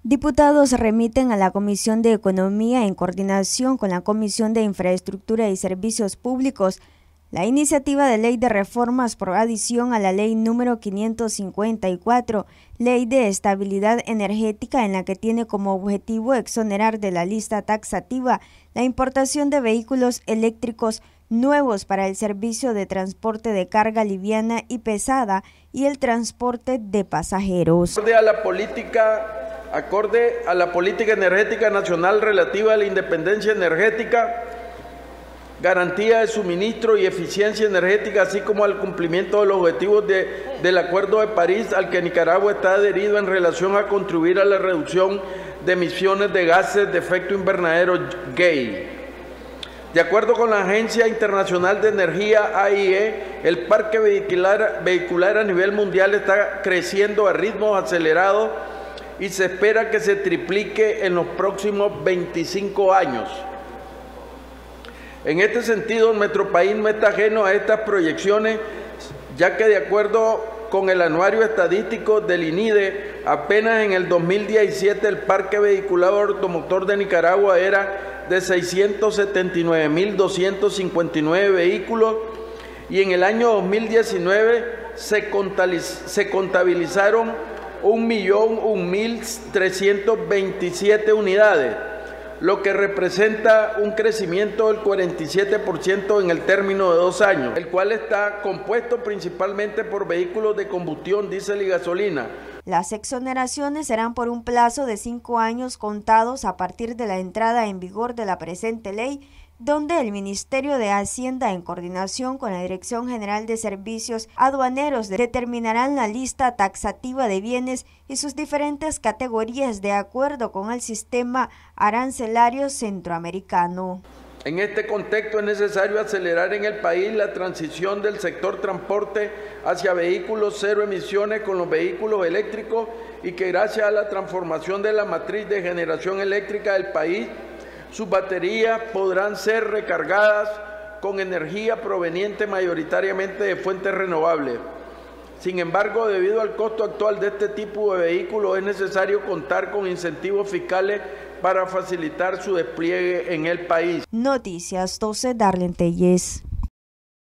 Diputados remiten a la Comisión de Economía en coordinación con la Comisión de Infraestructura y Servicios Públicos la iniciativa de ley de reformas por adición a la ley número 554, Ley de Estabilidad Energética, en la que tiene como objetivo exonerar de la lista taxativa la importación de vehículos eléctricos nuevos para el servicio de transporte de carga liviana y pesada y el transporte de pasajeros. Acorde a la política energética nacional relativa a la independencia energética, garantía de suministro y eficiencia energética, así como al cumplimiento de los objetivos del Acuerdo de París al que Nicaragua está adherido en relación a contribuir a la reducción de emisiones de gases de efecto invernadero GAY. De acuerdo con la Agencia Internacional de Energía, AIE, el parque vehicular a nivel mundial está creciendo a ritmos acelerados y se espera que se triplique en los próximos 25 años. En este sentido, nuestro país no está ajeno a estas proyecciones, ya que de acuerdo con el anuario estadístico del INIDE, apenas en el 2017 el parque vehicular automotor de Nicaragua era de 679.259 vehículos y en el año 2019 se contabilizaron 1.001.327 unidades, lo que representa un crecimiento del 47% en el término de 2 años, el cual está compuesto principalmente por vehículos de combustión, diésel y gasolina. Las exoneraciones serán por un plazo de 5 años contados a partir de la entrada en vigor de la presente ley, donde el Ministerio de Hacienda, en coordinación con la Dirección General de Servicios Aduaneros, determinarán la lista taxativa de bienes y sus diferentes categorías de acuerdo con el sistema arancelario centroamericano. En este contexto es necesario acelerar en el país la transición del sector transporte hacia vehículos cero emisiones con los vehículos eléctricos y que gracias a la transformación de la matriz de generación eléctrica del país, sus baterías podrán ser recargadas con energía proveniente mayoritariamente de fuentes renovables. Sin embargo, debido al costo actual de este tipo de vehículos, es necesario contar con incentivos fiscales para facilitar su despliegue en el país. Noticias 12, Darlene Telles.